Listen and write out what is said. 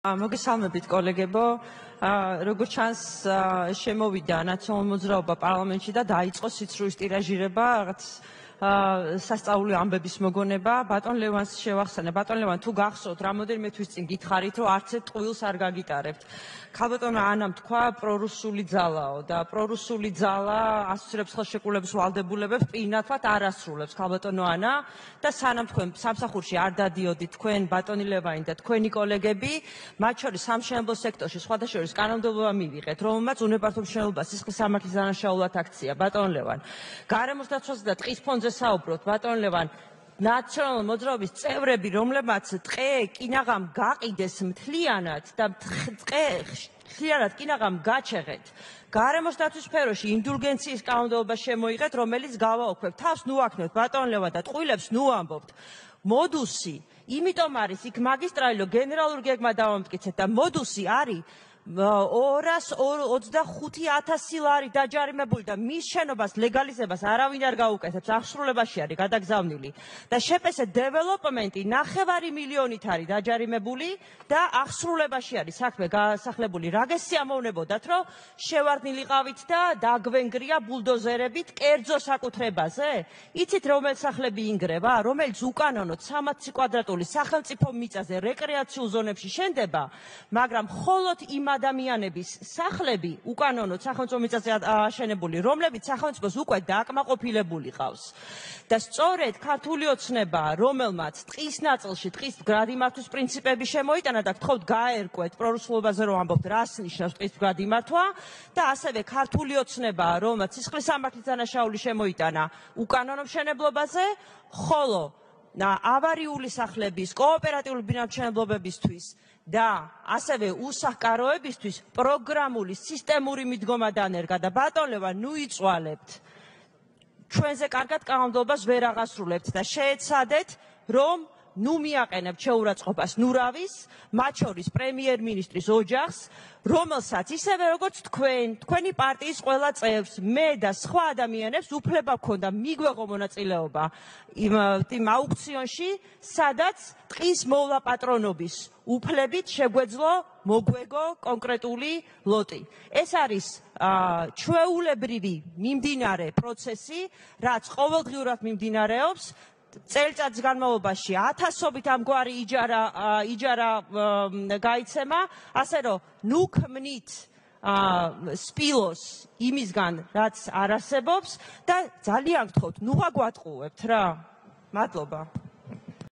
მოგესალმებით კოლეგებო, როგორც ჩანს შემოვიდა ნაციონალური მოძრაობა პარლამენტში და დაიწყო სიცრუის ტირაჟირება რაღაც სასწაული ამბების მოგონება. ბატონ ლევანს შევახსენე. ბატონ ლევან, თუ გახსოვთ, რამოდენიმე თვის წინ გითხარით, რომ არც ერთ ტყუილს არ გაგიტარებთ. ქალბატონმა ანამ თქვა პრორუსული ძალაო და პრორუსული ძალა ასოცირებს ხელშეკრულების ვალდებულებებს პირნათლად არ ასრულებს ქალბატონო ანა და სანამ თქვენ სამსახურში არ დადიოდით თქვენ ბატონი ლევანი და თქვენი კოლეგები, მათ შორის სამშენებლო სექტორში სხვადასხვა შორის კანონმდებლობა მივიღეთ, რომელმაც უნებართვო მშენებლობას სისხლის სამართლის დანაშაულად აქცია. ბატონ ლევან, გარემოს დაცვაზე და ტყის ფონზე საუბრობთ, ბატონ ლევან, ნაციონალური მოძრაობის წევრები, რომლებმაც ტყე კინაღამ გაყიდეს მთლიანად და ტყე მთლიანად კინაღამ გაჩեղეთ. გარემოს დაცვის სფეროში ინდულგენციის კანონმდებლობა შემოიღეთ, რომელიც გავაოქმებთ. თავს ნუ აქნევთ, ბატონ ლევან და ტყუილებს ნუ ამბობთ. მოდუსი, იმიტომ არის იქ მაგისტრალი, რომ გენერალური გეგმა დავამტკიცეთ და მოდუსი არის 225,000 ლარი დაჯარიმებული და მის შენობას ლეგალიზებას არავინ არ გაუკეთებს, აღსრულებაში არის გადაგზავნილი და შეპესე დეველოპმენტი 9 მილიონით არის დაჯარიმებული და აღსრულებაში არის საქმე გასახლებული. რა გესიამოვნებოდათ, რომ შევარდნილიყავით და დაგვენგრია ბულდოზერებით კერძო საკუთრებაზე? იცით რომელი სახლები ინგრევა, რომელიც უკანონოდ 300 კვადრატული სახელმწიფო მიწაზე რეკრეაციულ ზონებში შენდება, მაგრამ მხოლოდ იმ ადამიანების სახლები უკანონოდ სახელმწიფო მიწაზე აშენებული, რომლებიც სახელმწიფოს უკვე დააკმაყოფილებული ყავს. და სწორედ ქართული ოცნება, რომელმაც ტყის ნაწილში ტყის მდგრადი პრინციპები შემოიტანა და გთხოვთ გაერკვეთ პრორუსულობაზე რომ ამბობთ, რას ნიშნავს ტყის მდგრადი მართვა და ასევე ქართული ოცნება, რომელმაც სისხლის სამართლის დანაშაული შემოიტანა უკანონო მშენებლობაზე, ხოლო ავარიული სახლების, კოოპერატიული ბინამშენებლობებისთვის და ასევე უსახკაროებისთვის პროგრამული სისტემური მიდგომა დანერგა და ბატონ ლევან, ნუ იწვალებთ. ჩვენზე კარგად კანონმდებლობას ვერ აღასრულებთ და შეეცადეთ, რომ ნუ მიაყენებთ შეურაცხყოფას ნურავის, მათ შორის პრემიერ-მინისტრის ოჯახს, რომელსაც ისევე როგორც თქვენი პარტიის ყველა წევრს, მე და სხვა ადამიანებს უფლება ჰქონდა მიგვეღო მონაწილეობა იმ აუქციონში, სადაც ტყის მოვლა პატრონობის უფლებით შეგვეძლო მოგვეგო კონკრეტული ლოტი. ეს არის ჩვეულებრივი მიმდინარე პროცესი, რაც ყოველდღიურად მიმდინარეობს. წელიწადის განმავლობაში ათასობით ამგვარი იჯარა გაიცემა, ასე რომ ნუ ქმნით სპილოს იმისგან, რაც არ არსებობს და ძალიან გთხოვთ, ნუ აგვატყუებთ რა. მადლობა.